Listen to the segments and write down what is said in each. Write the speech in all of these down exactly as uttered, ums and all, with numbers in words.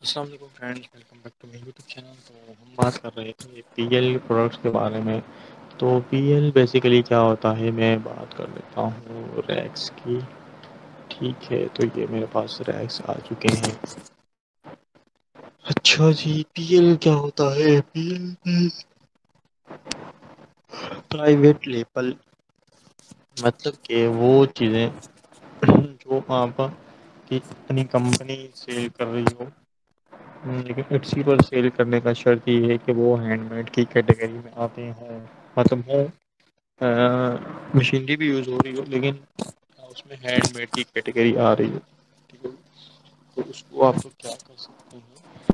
السلام علیکم friends, welcome back to my YouTube channel. تو ہم بات کر رہے تھے پی ایل پروڈکٹس کے بارے میں۔ تو پی ایل بیسیکلی کیا ہوتا ہے، میں بات کر لیتا ہوں ریکس کی۔ ٹھیک ہے، تو یہ میرے پاس ریکس آ چکے ہیں۔ اچھا جی، پی ایل کیا ہوتا ہے؟ پی ایل پرائیویٹ لیبل، مطلب کہ وہ چیزیں جو آپ کی اپنی کمپنی سیل کر رہی ہو، لیکن اسی پر سیل کرنے کا شرط یہ ہے کہ وہ ہینڈ میڈ کی کیٹیگری میں آتے ہوں، ختم ہوں۔ مشینری بھی یوز ہو رہی ہو لیکن اس میں ہینڈ میڈ کی کیٹیگری آ رہی ہے، ٹھیک ہے؟ تو اس کو آپ لوگ کیا کر سکتے ہیں،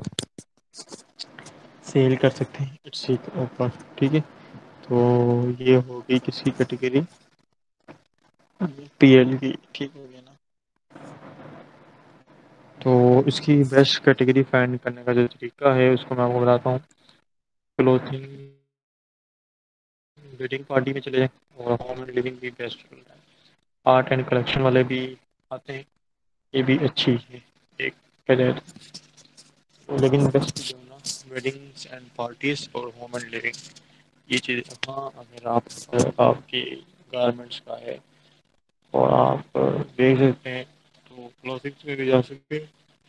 سیل کر سکتے ہیں اسی کے اوپر، ٹھیک ہے؟ تو یہ ہوگی کسی کیٹیگری پی ایل کی، ٹھیک ہو گیا نا؟ تو اس کی بیسٹ کیٹیگری فائنڈ کرنے کا جو طریقہ ہے اس کو میں آپ کو بتاتا ہوں۔ کلوتھنگ ویڈنگ پارٹی میں چلے جائیں، اور ہوم اینڈ لیونگ بھی بیسٹ چل رہا ہے۔ آرٹ اینڈ کلیکشن والے بھی آتے ہیں، یہ بھی اچھی ہے ایک بجائے تو، لیکن بیسٹ جو ہے نا ویڈنگس اینڈ پارٹیز اور ہوم اینڈ لیونگ، یہ چیز۔ ہاں، اگر آپ آپ کی گارمنٹس کا ہے اور آپ دیکھ سکتے ہیں تو کلوتھنگس میں بھی جا سکتے ہیں۔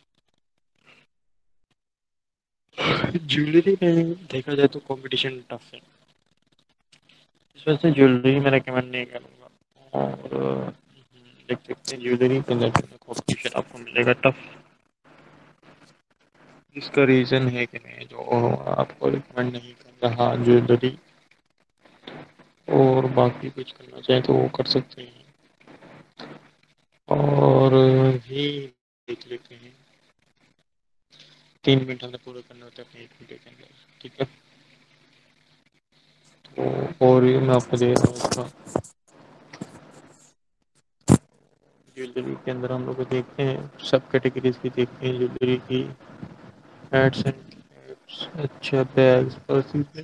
جویلری میں دیکھا جائے تو کمپٹیشن ٹف ہے، اس وجہ سے جویلری میں ریکمینڈ نہیں کروں گا۔ اور دیکھ سکتے ہیں جویلری کے اندر کمپٹیشن آپ کو ملے گا ٹف، جس کا ریزن ہے کہ میں جو آپ کو ریکمینڈ نہیں کر رہا جویلری، اور باقی کچھ کرنا چاہیں تو وہ کر سکتے ہیں۔ اور بھی دیکھ لیتے ہیں، تین منٹ ہمیں پورے کرنے ہوتے ہیں اپنے ایک ویڈیو کے اندر، ٹھیک ہے؟ تو اور یہ میں آپ کو دے رہا ہوں اس کا جویلری کے اندر ہم لوگ دیکھتے ہیں، سب کیٹیگریز کی دیکھتے ہیں جویلری کی۔ ہیٹس اینڈ کیپس، اچھا بیگس، پرفیوم،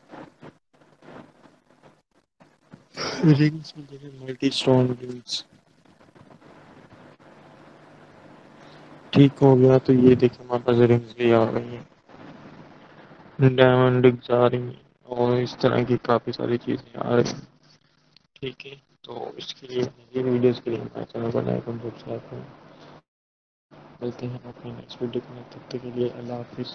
رنگس میں دیکھیں ملٹی اسٹون رنگس، ٹھیک ہو گیا؟ تو یہ دیکھیں ہمارے پاس رنگس بھی آ گئی ہیں، ڈائمنڈ رنگس آ رہی ہیں، اور اس طرح کی کافی ساری چیزیں آ رہی ہیں، ٹھیک ہے؟ تو اس کے لیے یہ ویڈیوز کے لیے ہمارا چینل بنائے کم سبسکرائب کریں۔ ملتے ہیں اپنے نیکسٹ ویڈیو میں، تب تک کے لیے اللہ حافظ۔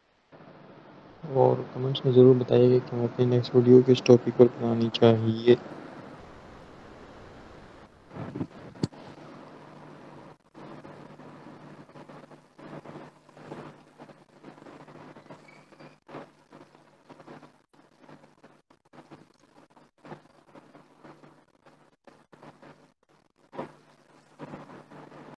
اور کمنٹس میں ضرور بتائیے گا کہ ہم اپنی نیکسٹ ویڈیو کس ٹاپک پر بنانی چاہیے۔